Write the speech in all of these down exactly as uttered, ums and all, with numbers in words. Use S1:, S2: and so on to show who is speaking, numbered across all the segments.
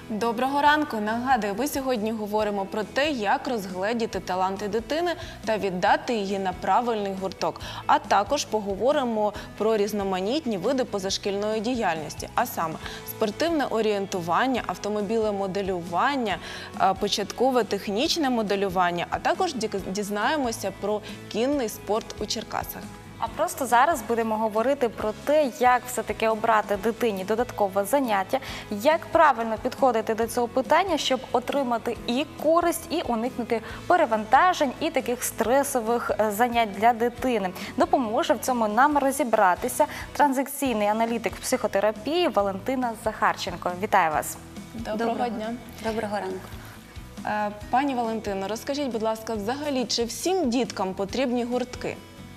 S1: Доброго ранку! Нагадую, ми сьогодні говоримо про те, як розгледіти таланти дитини та віддати її на правильний гурток. А також поговоримо про різноманітні види позашкільної діяльності, а саме спортивне орієнтування, автомобілемоделювання, початкове технічне моделювання, а також дізнаємося про кінний спорт у Черкасах.
S2: А просто зараз будемо говорити про те, як все-таки обрати дитині додаткове заняття, як правильно підходити до цього питання, щоб отримати і користь, і уникнути перевантажень, і таких стресових занять для дитини. Допоможе в цьому нам розібратися транзакційний аналітик психотерапії Валентина Захарченко. Вітаю вас!
S1: Доброго, Доброго дня!
S3: Доброго ранку!
S1: Пані Валентино, розкажіть, будь ласка, взагалі, чи всім діткам потрібні гуртки?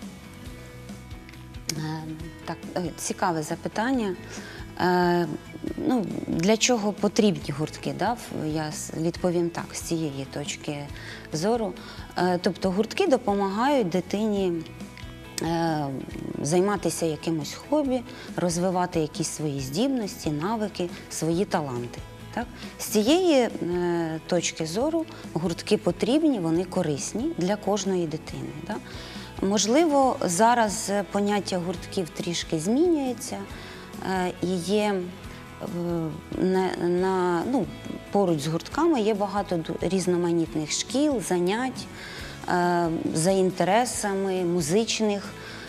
S3: Так, цікаве запитання. Ну, для чого потрібні гуртки? Да? Я відповім так, з цієї точки зору. Тобто гуртки допомагають дитині займатися якимось хобі, розвивати якісь свої здібності, навики, свої таланти. Так? З цієї точки зору гуртки потрібні, вони корисні для кожної дитини. Да? Можливо, зараз поняття гуртків трішки змінюється і є на, на, ну, поруч з гуртками є багато різноманітних шкіл, занять за інтересами, музичних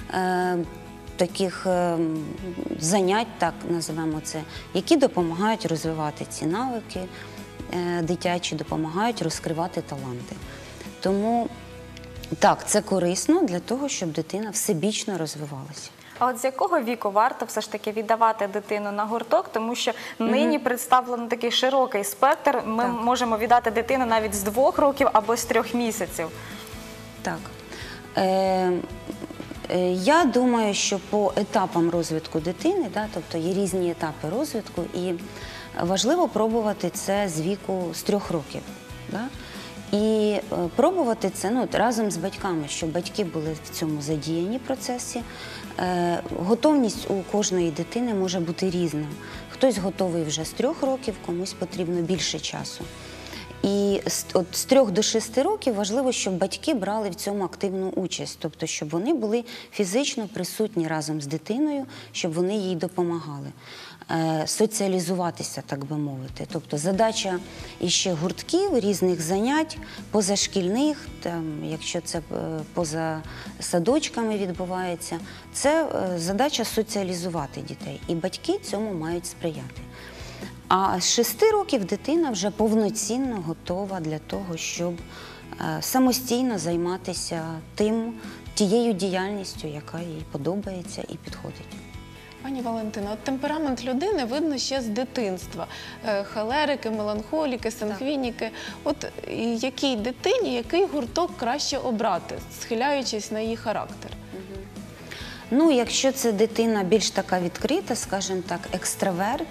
S3: таких занять, так називаємо це, які допомагають розвивати ці навики дитячі, допомагають розкривати таланти. Тому так, це корисно для того, щоб дитина всебічно розвивалася.
S2: А от з якого віку варто все ж таки віддавати дитину на гурток? Тому що нині mm-hmm. представлено такий широкий спектр. Ми так. можемо віддати дитину навіть з двох років або з трьох місяців.
S3: Так. Е, е, я думаю, що по етапам розвитку дитини, да, тобто є різні етапи розвитку, і важливо пробувати це з віку з трьох років. Да? І пробувати це ну, разом з батьками, щоб батьки були в цьому задіяні процесі. Е, готовність у кожної дитини може бути різна. Хтось готовий вже з трьох років, комусь потрібно більше часу. І от з трьох до шести років важливо, щоб батьки брали в цьому активну участь, тобто щоб вони були фізично присутні разом з дитиною, щоб вони їй допомагали. Соціалізуватися, так би мовити. Тобто задача іще гуртків, різних занять, позашкільних, там, якщо це поза садочками відбувається, це задача соціалізувати дітей. І батьки цьому мають сприяти. А з шести років дитина вже повноцінно готова для того, щоб самостійно займатися тим, тією діяльністю, яка їй подобається і підходить.
S1: Пані Валентино, от темперамент людини видно ще з дитинства. Холерики, меланхоліки, сангвініки. От якій дитині, який гурток краще обрати, схиляючись на її характер?
S3: Угу. Ну, якщо це дитина більш така відкрита, скажімо так, екстраверт,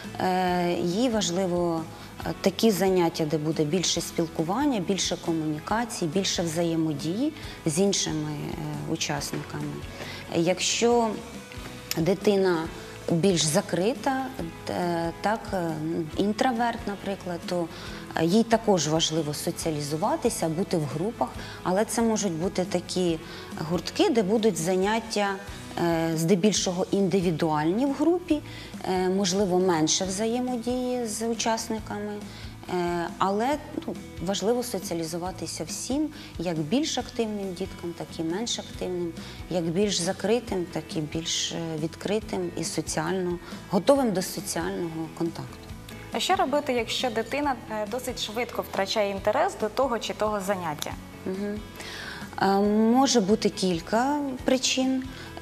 S3: їй важливо такі заняття, де буде більше спілкування, більше комунікації, більше взаємодії з іншими учасниками. Якщо дитина більш закрита, так, інтроверт, наприклад, то їй також важливо соціалізуватися, бути в групах, але це можуть бути такі гуртки, де будуть заняття здебільшого індивідуальні в групі, можливо, менше взаємодії з учасниками, але ну, важливо соціалізуватися всім, як більш активним діткам, так і менш активним, як більш закритим, так і більш відкритим і соціально, готовим до соціального контакту.
S2: А що робити, якщо дитина досить швидко втрачає інтерес до того чи того заняття?
S3: Угу. Може бути кілька причин.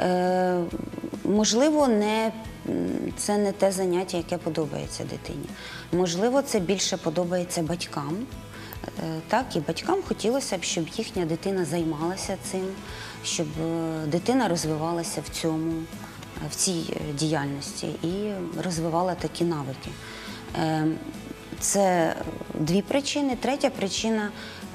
S3: Можливо, не, це не те заняття, яке подобається дитині. Можливо, це більше подобається батькам. Так, і батькам хотілося б, щоб їхня дитина займалася цим, щоб дитина розвивалася в цьому, в цій діяльності і розвивала такі навики. Це дві причини. Третя причина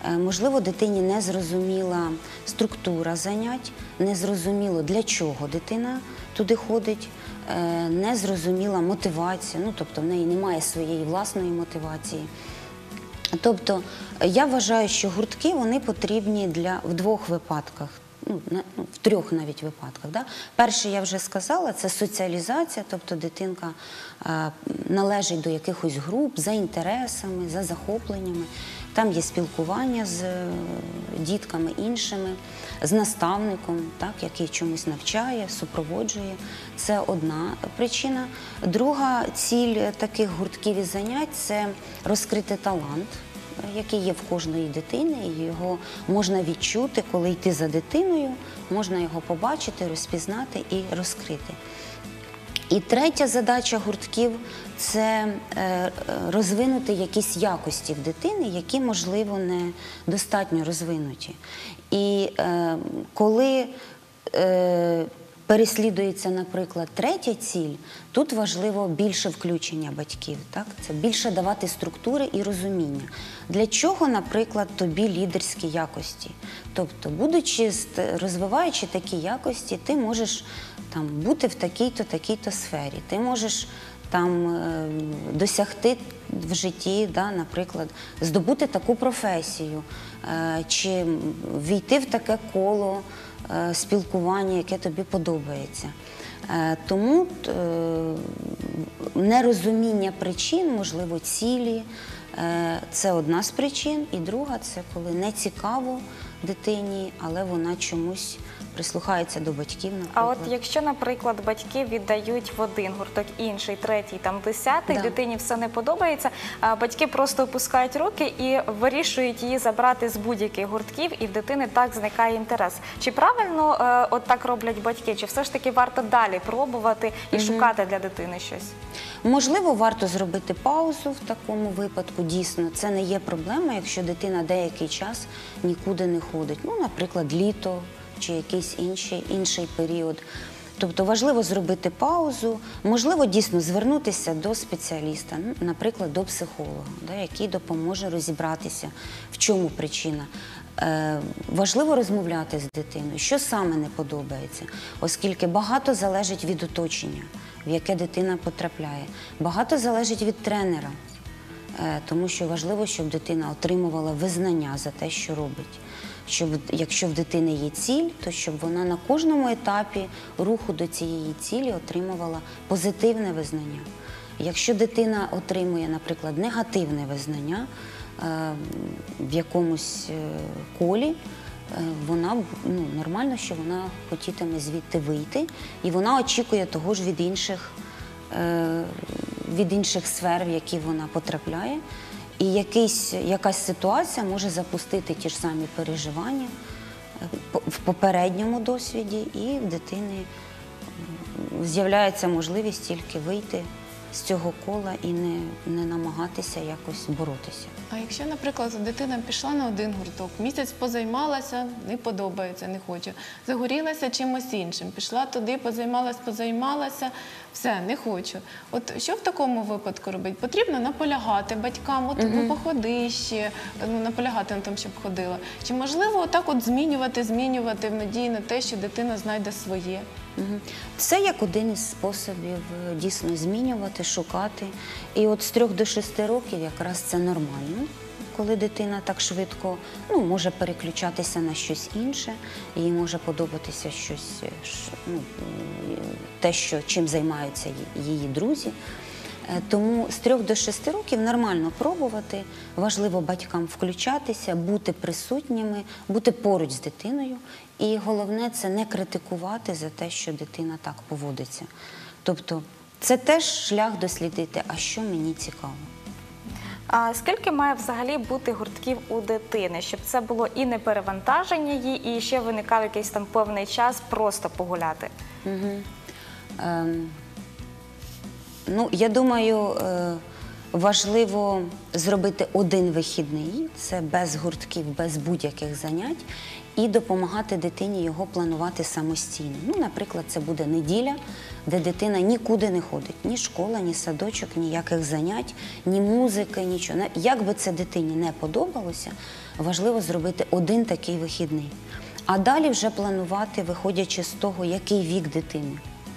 S3: Е, Можливо, дитині не зрозуміла структура занять, не зрозуміло, для чого дитина туди ходить, е, не зрозуміла мотивація, ну, тобто в неї немає своєї власної мотивації. Тобто я вважаю, що гуртки вони потрібні для, в двох випадках, ну, на- ну, в трьох навіть випадках. Да? Перше, я вже сказала, це соціалізація, тобто дитинка е, належить до якихось груп за інтересами, за захопленнями. Там є спілкування з е, дітками іншими, з наставником, так, який чомусь навчає, супроводжує. Це одна причина. Друга ціль таких гуртків і занять – це розкрити талант, який є в кожної дитини, і його можна відчути, коли йти за дитиною, можна його побачити, розпізнати і розкрити. І третя задача гуртків – це е, розвинути якісь якості в дитини, які, можливо, не достатньо розвинуті. І е, коли е, переслідується, наприклад, третя ціль, тут важливо більше включення батьків, так? Це більше давати структури і розуміння. Для чого, наприклад, тобі лідерські якості? Тобто, будучи, ст- розвиваючи такі якості, ти можеш там, бути в такій-то, такій-то сфері, ти можеш там, е, досягти в житті, да, наприклад, здобути таку професію, е, чи війти в таке коло е, спілкування, яке тобі подобається. Е, Тому е, нерозуміння причин, можливо, цілі, е, це одна з причин. І друга – це коли не цікаво дитині, але вона чомусь прислухається до батьків, наприклад.
S2: А от якщо, наприклад, батьки віддають в один гурток, інший, третій, там десятий,
S3: Да.
S2: дитині все не подобається, а батьки просто опускають руки і вирішують її забрати з будь-яких гуртків, і в дитини так зникає інтерес. Чи правильно е, от так роблять батьки? Чи все ж таки варто далі пробувати і шукати для дитини щось?
S3: Можливо, варто зробити паузу в такому випадку. Дійсно, це не є проблема, якщо дитина деякий час нікуди не ходить. Ну, наприклад, літо чи якийсь інший, інший період. Тобто важливо зробити паузу, можливо, дійсно звернутися до спеціаліста, ну, наприклад, до психолога, да, який допоможе розібратися, в чому причина. Е, важливо розмовляти з дитиною, що саме не подобається, оскільки багато залежить від оточення, в яке дитина потрапляє. Багато залежить від тренера, е, тому що важливо, щоб дитина отримувала визнання за те, що робить. Щоб, якщо в дитини є ціль, то щоб вона на кожному етапі руху до цієї цілі отримувала позитивне визнання. Якщо дитина отримує, наприклад, негативне визнання е, в якомусь е, колі, е, вона, ну, нормально, що вона хотітиме звідти вийти, і вона очікує того ж від інших, е, від інших сфер, в які вона потрапляє. І якийсь, якась ситуація може запустити ті ж самі переживання е, по- в попередньому досвіді, і в дитини м, з'являється можливість тільки вийти з цього кола і не, не намагатися якось боротися.
S1: А якщо, наприклад, дитина пішла на один гурток, місяць позаймалася, не подобається, не хоче, загорілася чимось іншим, пішла туди, позаймалася, позаймалася, все, не хочу. От що в такому випадку робити? Потрібно наполягати батькам, от ну, походи ще, ну, наполягати на тому, щоб ходила. Чи можливо отак от змінювати, змінювати в надії на те, що дитина знайде своє?
S3: Мгм. Це як один із способів е, дійсно змінювати, шукати. І от з трьох до шести років якраз це нормально, коли дитина так швидко, ну, може переключатися на щось інше, їй може подобатися щось, е, ш- ну, е, те, що, чим займаються ї- її друзі. Е, Тому з трьох до шести років нормально пробувати, важливо батькам включатися, бути присутніми, бути поруч з дитиною. І головне – це не критикувати за те, що дитина так поводиться. Тобто це теж шлях дослідити, а що мені цікаво.
S2: А скільки має взагалі бути гуртків у дитини, щоб це було і не перевантаження її, і ще виникав якийсь там певний час просто погуляти?
S3: Угу. Ем, ну, я думаю, е, важливо зробити один вихідний, це без гуртків, без будь-яких занять, і допомагати дитині його планувати самостійно. Ну, наприклад, це буде неділя, де дитина нікуди не ходить. Ні школа, ні садочок, ніяких занять, ні музики, нічого. Як би це дитині не подобалося, важливо зробити один такий вихідний. А далі вже планувати, виходячи з того, який вік дитини.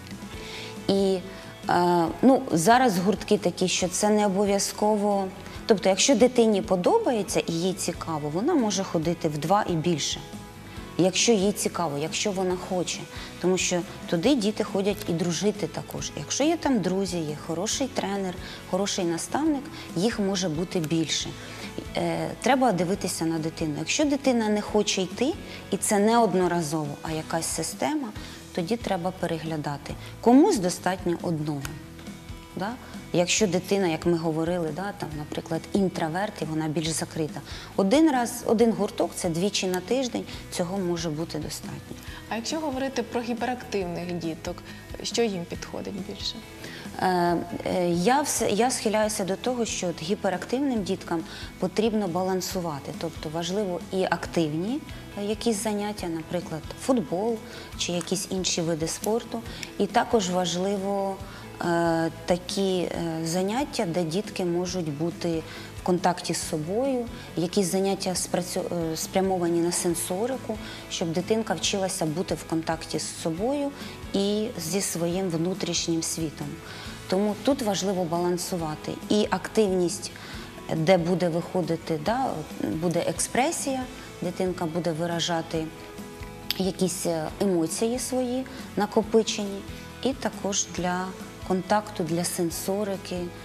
S3: І е, ну, зараз гуртки такі, що це не обов'язково. Тобто, якщо дитині подобається і їй цікаво, вона може ходити в два і більше. Якщо їй цікаво, якщо вона хоче. Тому що туди діти ходять і дружити також. Якщо є там друзі, є хороший тренер, хороший наставник, їх може бути більше. Е, треба дивитися на дитину. Якщо дитина не хоче йти, і це не одноразово, а якась система, тоді треба переглядати. Комусь достатньо одного. Да? Якщо дитина, як ми говорили, да, там, наприклад, інтроверт, і вона більш закрита. Один раз, один гурток, це двічі на тиждень, цього може бути достатньо.
S1: А якщо говорити про гіперактивних діток, що їм підходить більше?
S3: Е, е, я, все, я схиляюся до того, що от гіперактивним діткам потрібно балансувати. Тобто важливо і активні якісь заняття, наприклад, футбол чи якісь інші види спорту. І також важливо е, такі е, заняття, де дітки можуть бути в контакті з собою, якісь заняття спрацю... е, спрямовані на сенсорику, щоб дитинка вчилася бути в контакті з собою і зі своїм внутрішнім світом. Тому тут важливо балансувати і активність, де буде виходити, да, буде експресія, дитинка буде виражати якісь емоції свої накопичені, і також для контакту, для сенсорики, е,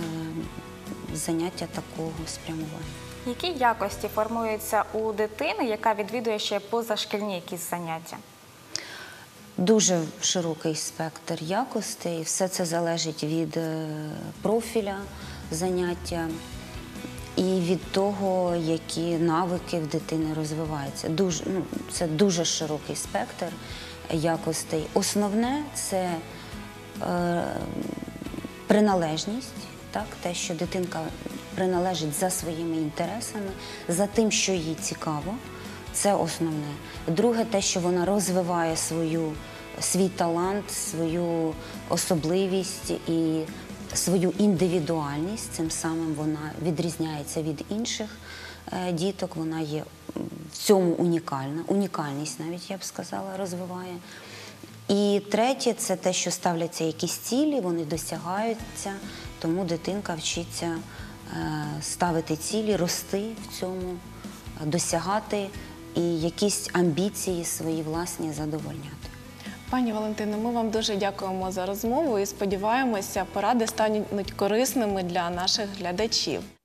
S3: заняття такого спрямування.
S2: Які якості формуються у дитини, яка відвідує ще позашкільні якісь заняття?
S3: Дуже широкий спектр якостей. Все це залежить від профіля заняття і від того, які навики в дитини розвиваються. Дуже, ну, це дуже широкий спектр якостей. Основне – це е, приналежність, так? Те, що дитинка приналежить за своїми інтересами, за тим, що їй цікаво. Це основне. Друге, те, що вона розвиває свою, свій талант, свою особливість і свою індивідуальність. Цим самим вона відрізняється від інших е, діток, вона є в цьому унікальна. Унікальність навіть, я б сказала, розвиває. І третє, це те, що ставляться якісь цілі, вони досягаються, тому дитинка вчиться е, ставити цілі, рости в цьому, досягати і якісь амбіції свої власні задовольняти.
S1: Пані Валентино, ми вам дуже дякуємо за розмову і сподіваємося, поради стануть корисними для наших глядачів.